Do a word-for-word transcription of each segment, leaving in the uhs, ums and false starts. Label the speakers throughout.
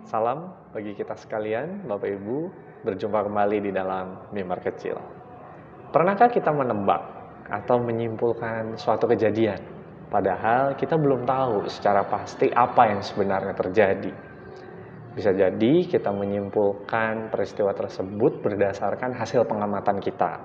Speaker 1: Salam bagi kita sekalian, Bapak Ibu, berjumpa kembali di dalam Mimbar Kecil. Pernahkah kita menebak atau menyimpulkan suatu kejadian, padahal kita belum tahu secara pasti apa yang sebenarnya terjadi? Bisa jadi kita menyimpulkan peristiwa tersebut berdasarkan hasil pengamatan kita.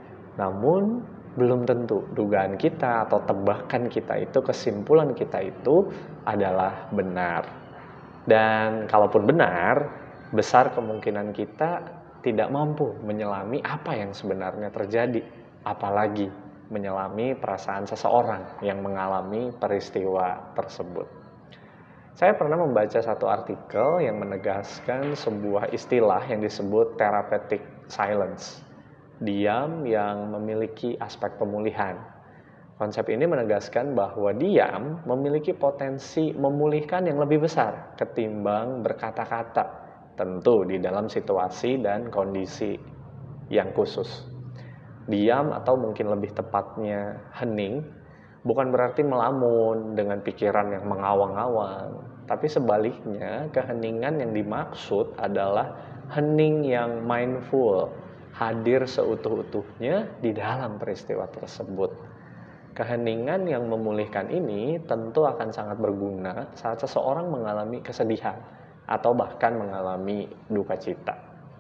Speaker 1: Namun, belum tentu dugaan kita atau tebakan kita itu, kesimpulan kita itu adalah benar. Dan kalaupun benar, besar kemungkinan kita tidak mampu menyelami apa yang sebenarnya terjadi, apalagi menyelami perasaan seseorang yang mengalami peristiwa tersebut. Saya pernah membaca satu artikel yang menegaskan sebuah istilah yang disebut therapeutic silence, diam yang memiliki aspek pemulihan. Konsep ini menegaskan bahwa diam memiliki potensi memulihkan yang lebih besar ketimbang berkata-kata, tentu di dalam situasi dan kondisi yang khusus. Diam atau mungkin lebih tepatnya hening bukan berarti melamun dengan pikiran yang mengawang-awang, tapi sebaliknya keheningan yang dimaksud adalah hening yang mindful, hadir seutuh-utuhnya di dalam peristiwa tersebut. Keheningan yang memulihkan ini tentu akan sangat berguna saat seseorang mengalami kesedihan atau bahkan mengalami duka cita.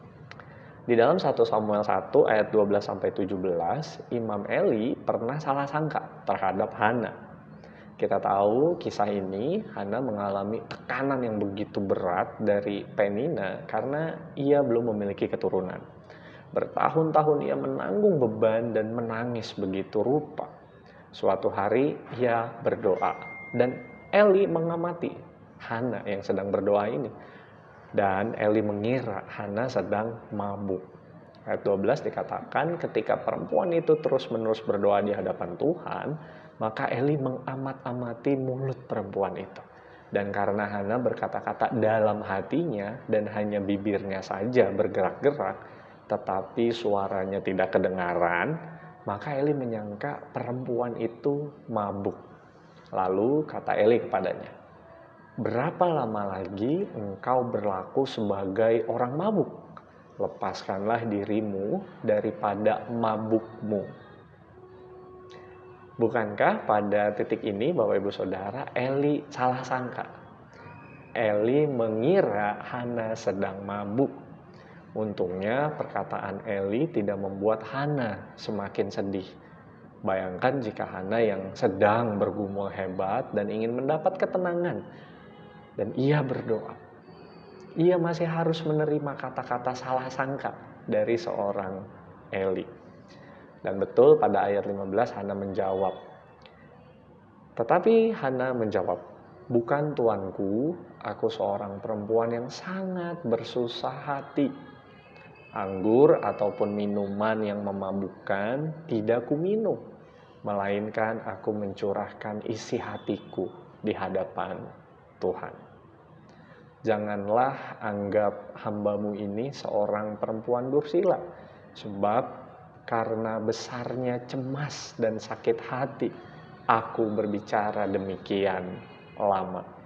Speaker 1: Di dalam satu Samuel satu ayat dua belas sampai tujuh belas, Imam Eli pernah salah sangka terhadap Hana. Kita tahu kisah ini, Hana mengalami tekanan yang begitu berat dari Penina karena ia belum memiliki keturunan. Bertahun-tahun ia menanggung beban dan menangis begitu rupa. Suatu hari ia berdoa dan Eli mengamati Hana yang sedang berdoa ini. Dan Eli mengira Hana sedang mabuk. Ayat dua belas dikatakan ketika perempuan itu terus-menerus berdoa di hadapan Tuhan, maka Eli mengamat-amati mulut perempuan itu. Dan karena Hana berkata-kata dalam hatinya dan hanya bibirnya saja bergerak-gerak, tetapi suaranya tidak kedengaran, maka Eli menyangka perempuan itu mabuk. Lalu kata Eli kepadanya, "Berapa lama lagi engkau berlaku sebagai orang mabuk? Lepaskanlah dirimu daripada mabukmu." Bukankah pada titik ini, Bapak Ibu Saudara, Eli salah sangka? Eli mengira Hana sedang mabuk. Untungnya perkataan Eli tidak membuat Hana semakin sedih. Bayangkan jika Hana yang sedang bergumul hebat dan ingin mendapat ketenangan, dan ia berdoa, ia masih harus menerima kata-kata salah sangka dari seorang Eli. Dan betul pada ayat lima belas Hana menjawab. Tetapi Hana menjawab, "Bukan tuanku, aku seorang perempuan yang sangat bersusah hati. Anggur ataupun minuman yang memabukkan tidak kuminum, melainkan aku mencurahkan isi hatiku di hadapan Tuhan." Janganlah anggap hambamu ini seorang perempuan dursila, sebab karena besarnya cemas dan sakit hati, aku berbicara demikian lama.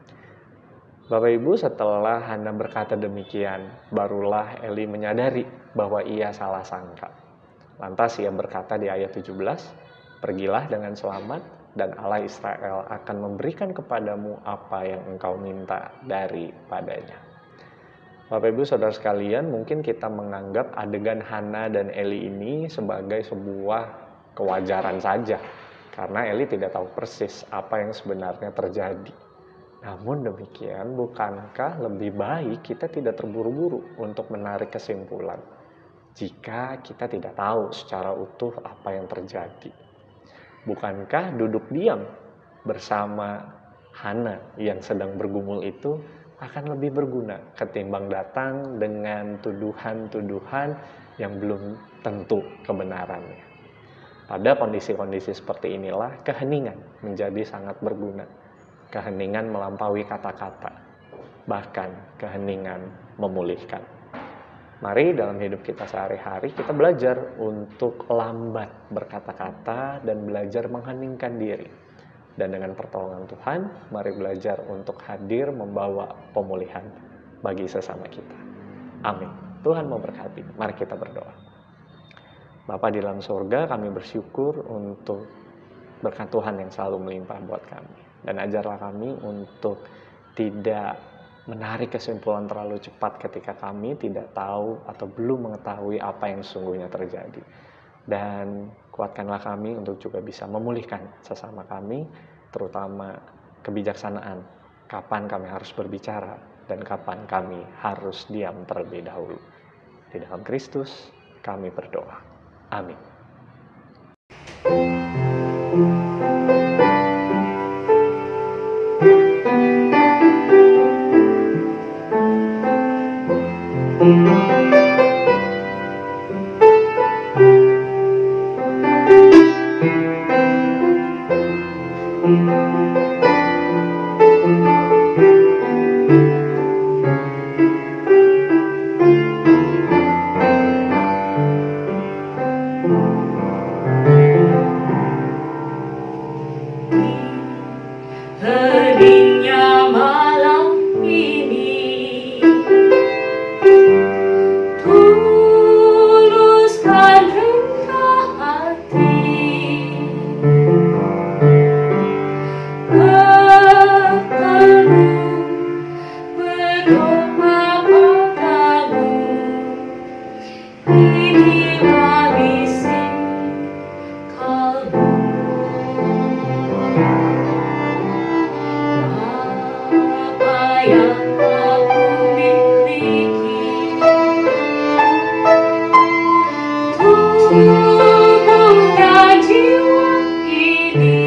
Speaker 1: Bapak Ibu, setelah Hana berkata demikian, barulah Eli menyadari bahwa ia salah sangka. Lantas ia berkata di ayat tujuh belas, "Pergilah dengan selamat, dan Allah Israel akan memberikan kepadamu apa yang engkau minta daripadanya." Bapak Ibu Saudara sekalian, mungkin kita menganggap adegan Hana dan Eli ini sebagai sebuah kewajaran saja, karena Eli tidak tahu persis apa yang sebenarnya terjadi. Namun demikian, bukankah lebih baik kita tidak terburu-buru untuk menarik kesimpulan jika kita tidak tahu secara utuh apa yang terjadi? Bukankah duduk diam bersama Hana yang sedang bergumul itu akan lebih berguna ketimbang datang dengan tuduhan-tuduhan yang belum tentu kebenarannya? Pada kondisi-kondisi seperti inilah keheningan menjadi sangat berguna. Keheningan melampaui kata-kata, bahkan keheningan memulihkan. Mari dalam hidup kita sehari-hari kita belajar untuk lambat berkata-kata dan belajar mengheningkan diri. Dan dengan pertolongan Tuhan, mari belajar untuk hadir membawa pemulihan. bagi sesama kita. Amin. Tuhan memberkati. Mari kita berdoa. Bapa di dalam surga, kami bersyukur untuk berkat Tuhan yang selalu melimpah buat kami. Dan ajarlah kami untuk tidak menarik kesimpulan terlalu cepat ketika kami tidak tahu atau belum mengetahui apa yang sesungguhnya terjadi. Dan kuatkanlah kami untuk juga bisa memulihkan sesama kami, terutama kebijaksanaan, kapan kami harus berbicara dan kapan kami harus diam terlebih dahulu. Di dalam Kristus kami berdoa. Amin.
Speaker 2: Heningnya malam ini, tuluskan rendah hati, berteduh berdoa padamu, inilah misi kalbu. Yang aku miliki, tubuh dan jiwa ini